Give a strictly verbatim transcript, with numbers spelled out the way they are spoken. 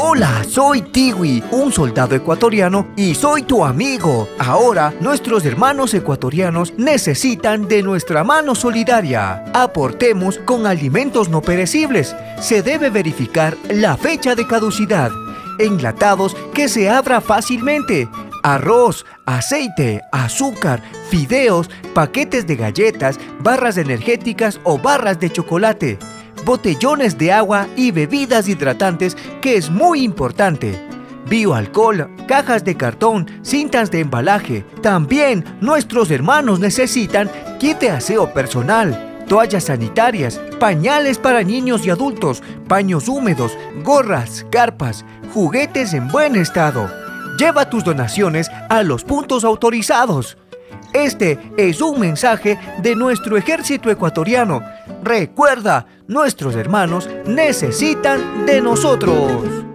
Hola, soy Tiwi, un soldado ecuatoriano y soy tu amigo. Ahora, nuestros hermanos ecuatorianos necesitan de nuestra mano solidaria. Aportemos con alimentos no perecibles. Se debe verificar la fecha de caducidad. Enlatados que se abra fácilmente. Arroz, aceite, azúcar, fideos, paquetes de galletas, barras energéticas o barras de chocolate. Botellones de agua y bebidas hidratantes, que es muy importante. Bioalcohol, cajas de cartón, cintas de embalaje. También nuestros hermanos necesitan kit de aseo personal, toallas sanitarias, pañales para niños y adultos, paños húmedos, gorras, carpas, juguetes en buen estado. Lleva tus donaciones a los puntos autorizados. Este es un mensaje de nuestro ejército ecuatoriano. Recuerda, nuestros hermanos necesitan de nosotros.